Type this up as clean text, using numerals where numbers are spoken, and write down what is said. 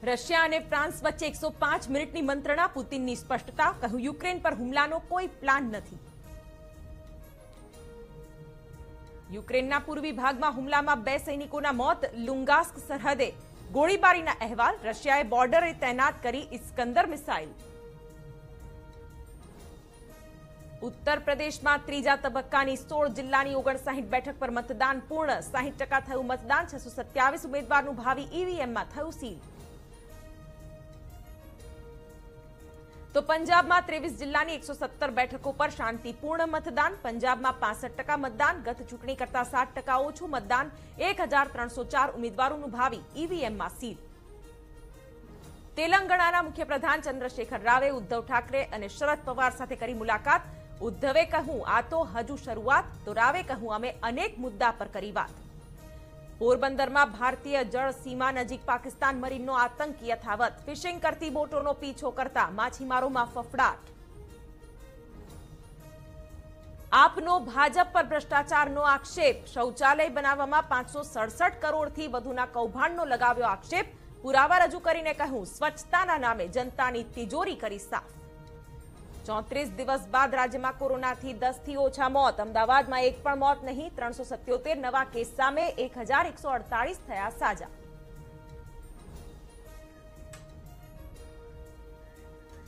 Russia અને France વચ્ચે 105 મિનિટની મંત્રણા, પુતિનની સ્પષ્ટતા, કહ્યું યુક્રેન પર હુમલાનો કોઈ પ્લાન નથી। યુક્રેનના પૂર્વી ભાગમાં હુમલામાં 2 સૈનિકોના મોત, લુંગાસ્ક સરહદે ગોળીબારીના અહેવાલ, રશિયાએ બોર્ડરે તૈનાત કરી ઇસ્કંદર મિસાઇલ। ઉત્તર પ્રદેશમાં ત્રીજા તબક્કાની 16 જિલ્લાની 59 બેઠક પર મતદાન પૂર્ણ, 60% થયું મતદાન, 627 ઉમેદવારનું ભાવિ ઈવીએમમાં થયું સીલ। तो पंजाब में 23 जिला की 117 बैठकों पर शांतिपूर्ण मतदान, पंजाब में 65% मतदान, गत चूंटणी करता 60% ओछू मतदान, 1304 उम्मीदवारों भावी ईवीएम में सील। तेलंगाणा मुख्यप्रधान चंद्रशेखर रावे उद्धव ठाकरे और शरद पवार साथे करी मुलाकात, उद्धवे कहूं आ तो हजू शुरुआत, तो रावे कहूं अमे अनेक मुद्दा पर करी बात। पोरबंदर में भारतीय जल सीमा नजीक पाकिस्तान मरीननो आतंक यथावत, फिशिंग करती बोटों पीछो करता माछीमारों में फफड़ाट। आपनो भाजप पर भ्रष्टाचारनो आक्षेप, शौचालय बनाववामां 567 करोड़थी वधुना कौभांडनो लगाव्यो आक्षेप, पुरावा रजू करीने कहूं स्वच्छताना नामे जनतानी तिजोरी करी साफ। 34 दिवस बाद राज्य में कोरोना थी 10 थी ओछा मौत, अमदावाद में एक पण मौत नहीं, 377 नवा केस सामे 1148 थया साजा।